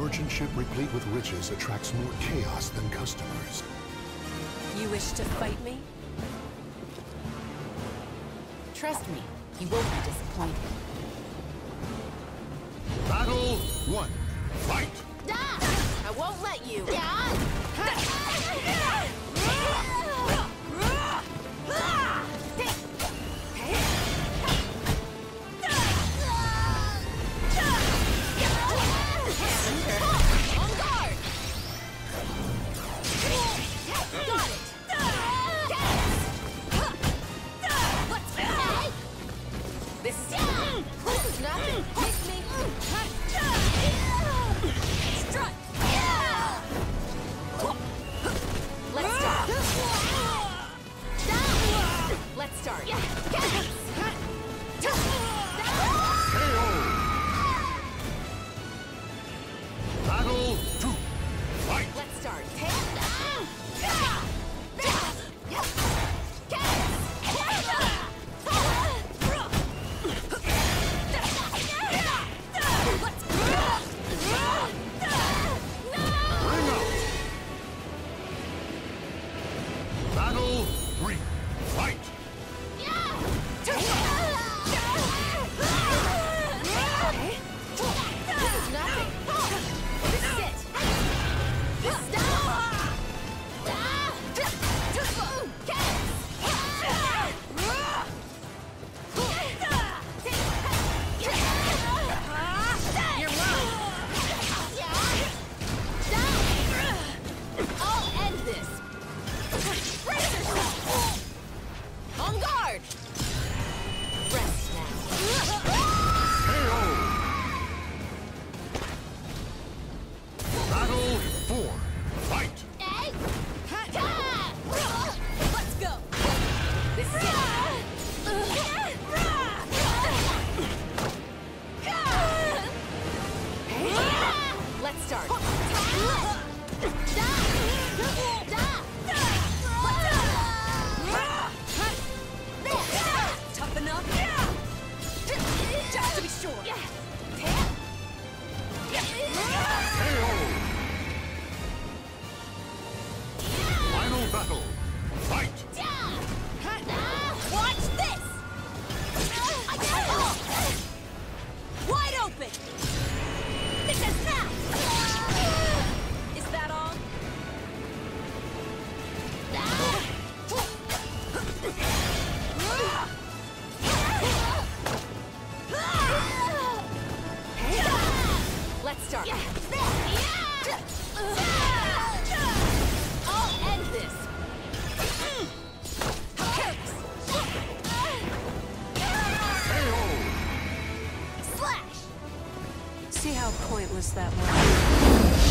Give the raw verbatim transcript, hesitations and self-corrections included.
merchant ship replete with riches attracts more chaos than customers. You wish to fight me? Trust me, you won't be disappointed. Battle one. Fight! I won't let you! On guard! Got it! This is this is nothing. Miss me. Strut. Let's start. Let's start. Battle two. Fight! Let's start. Battle three. Fight! On guard! Rest now. Battle four. Fight! Let's go! This is it! Let's start! Tough enough? Just to be sure! Final battle. Fight! Watch this! Wide open! This is now! Is that all? Let's start. I'll end this. Slash! See how pointless that was.